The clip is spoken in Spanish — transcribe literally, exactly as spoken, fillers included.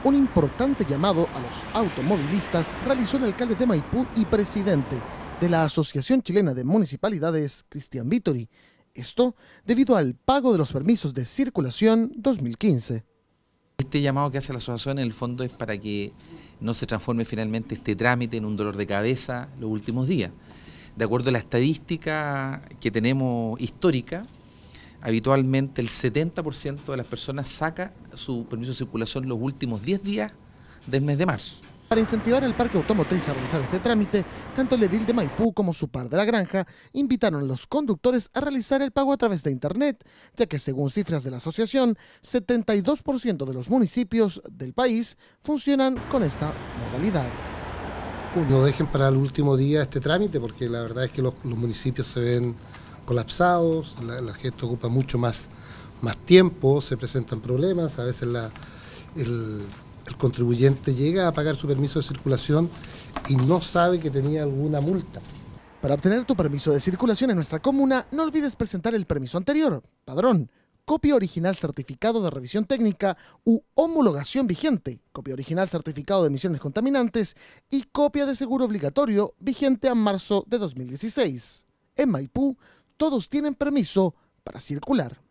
Un importante llamado a los automovilistas realizó el alcalde de Maipú y presidente de la Asociación Chilena de Municipalidades, Cristian Vittori. Esto debido al pago de los permisos de circulación dos mil quince. Este llamado que hace la asociación en el fondo es para que no se transforme finalmente este trámite en un dolor de cabeza los últimos días. De acuerdo a la estadística que tenemos histórica, habitualmente el setenta por ciento de las personas saca su permiso de circulación los últimos diez días del mes de marzo. Para incentivar al parque automotriz a realizar este trámite, tanto el edil de Maipú como su par de la granja invitaron a los conductores a realizar el pago a través de internet, ya que según cifras de la asociación, setenta y dos por ciento de los municipios del país funcionan con esta modalidad. No dejen para el último día este trámite, porque la verdad es que los, los municipios se ven colapsados, la, la gente ocupa mucho más, más tiempo, se presentan problemas, a veces la, el, el contribuyente llega a pagar su permiso de circulación y no sabe que tenía alguna multa. Para obtener tu permiso de circulación en nuestra comuna, no olvides presentar el permiso anterior, padrón, copia original certificado de revisión técnica u homologación vigente, copia original certificado de emisiones contaminantes y copia de seguro obligatorio vigente a marzo de dos mil dieciséis. En Maipú, todos tienen permiso para circular.